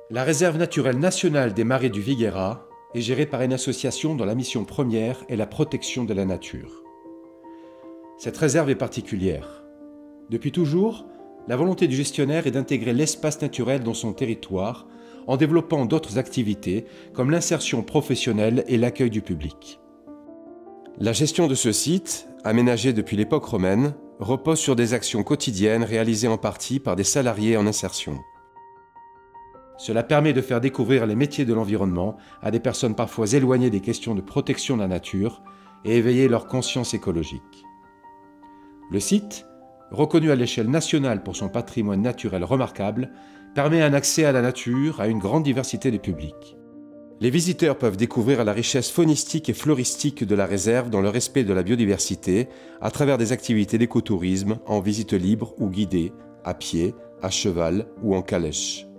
La réserve naturelle nationale des Marais du Viguera est gérée par une association dont la mission première est la protection de la nature. Cette réserve est particulière. Depuis toujours, la volonté du gestionnaire est d'intégrer l'espace naturel dans son territoire en développant d'autres activités comme l'insertion professionnelle et l'accueil du public. La gestion de ce site, aménagé depuis l'époque romaine, repose sur des actions quotidiennes réalisées en partie par des salariés en insertion. Cela permet de faire découvrir les métiers de l'environnement à des personnes parfois éloignées des questions de protection de la nature et éveiller leur conscience écologique. Le site, reconnu à l'échelle nationale pour son patrimoine naturel remarquable, permet un accès à la nature à une grande diversité de publics. Les visiteurs peuvent découvrir la richesse faunistique et floristique de la réserve dans le respect de la biodiversité à travers des activités d'écotourisme en visite libre ou guidée, à pied, à cheval ou en calèche.